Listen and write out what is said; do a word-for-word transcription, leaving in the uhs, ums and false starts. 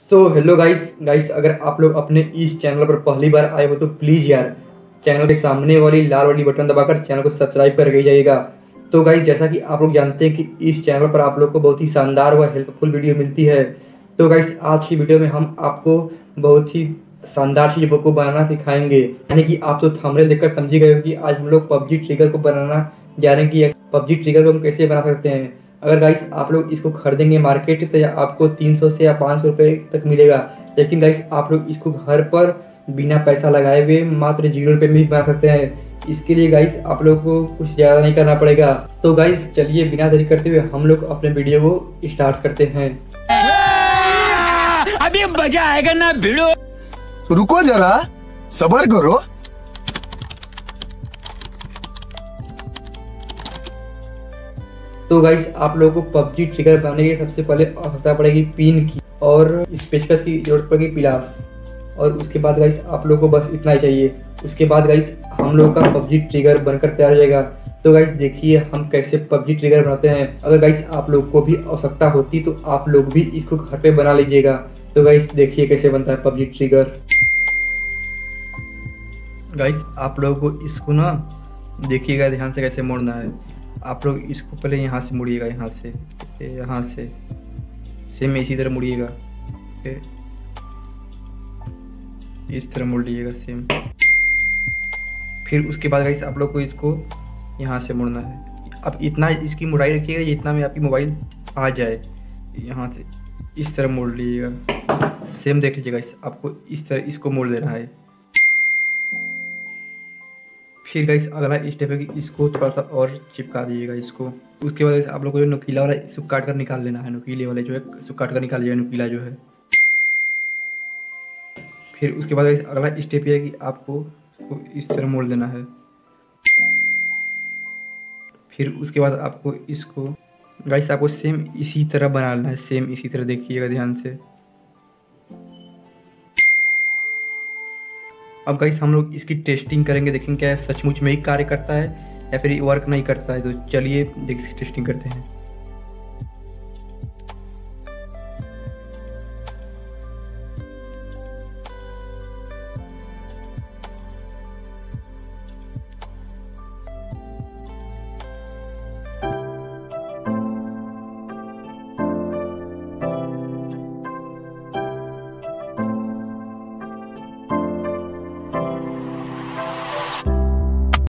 So hello guys guys अगर आप लोग अपने इस चैनल पर पहली बार आए हो तो प्लीज़ यार चैनल के सामने वाली लाल वाली बटन दबाकर चैनल को सब्सक्राइब कर जाइएगा। तो गाइस जैसा कि आप लोग जानते हैं कि इस चैनल पर आप लोग को बहुत ही शानदार व हेल्पफुल वीडियो मिलती है। तो गाइस आज की वीडियो में हम आपको बहुत ही शानदार चीज़ों को बनाना सिखाएंगे। यानी कि आप तो थंबनेल देखकर समझ गए हो कि आज हम लोग पबजी ट्रिगर को बनाना जाने की पबजी ट्रिगर को हम कैसे बना सकते हैं। अगर गाइस आप लोग इसको खरीदेंगे मार्केट तो या आपको तीन सौ से या पाँच सौ रुपये तक मिलेगा, लेकिन गाइस आप लोग इसको घर पर बिना पैसा लगाए हुए मात्र जीरो रुपये में भी बना सकते हैं। इसके लिए गाइस आप लोग को कुछ ज़्यादा नहीं करना पड़ेगा। तो गाइस चलिए बिना देरी करते हुए हम लोग अपने वीडियो को स्टार्ट करते हैं। अभी मजा आएगा ना भिड़ो। रुको जरा सबर करो। तो गाइस आप लोगों को पबजी ट्रिगर बनाने के सबसे पहले आवश्यकता पड़ेगी पिन की और स्पेचकस की जरूरत पड़ेगी पिलास, और उसके बाद गाइस आप लोगों को बस इतना ही चाहिए। उसके बाद गाइस हम लोगों का पबजी ट्रिगर बनकर तैयार हो जाएगा। तो गाइस देखिए हम कैसे पबजी ट्रिगर बनाते हैं। अगर गाइस आप लोग को भी आवश्यकता होती तो आप लोग भी इसको घर पे बना लीजिएगा। तो गाइस देखिए कैसे बनता है पबजी ट्रिगर। गाइस आप लोगों को इसको ना देखिएगा ध्यान से कैसे मोड़ना है। आप लोग इसको पहले यहाँ से मुड़िएगा, यहाँ से यहाँ से सेम इसी तरह मुड़िएगा, इस तरह मुड़ लीजिएगा सेम। फिर उसके बाद गाइस आप लोग को इसको यहाँ से मुड़ना है। अब इतना इसकी मुड़ाई रखिएगा जितना में आपकी मोबाइल आ जाए। यहाँ से इस तरह मोड़ लीजिएगा, सेम देख लीजिएगा इस आपको इस तरह इसको मोड़ देना है। फिर गाइस अगला स्टेप है कि इसको थोड़ा सा और चिपका दीजिएगा इसको। उसके बाद आप लोग को जो नुकीला वाला इसको काट कर निकाल लेना है। नुकीले वाले जो है इसको काट कर निकाल लीजिएगा, नुकीला जो है। फिर उसके बाद गाइस अगला स्टेप ये है कि आपको इसको इस तरह मोड़ देना है। फिर उसके बाद आपको इसको गाइस आपको सेम इसी तरह बना लेना है, सेम इसी तरह देखिएगा ध्यान से। अब गाइस हम लोग इसकी टेस्टिंग करेंगे, देखेंगे क्या सचमुच में ही कार्य करता है या फिर वर्क नहीं करता है। तो चलिए देख इसकी टेस्टिंग करते हैं।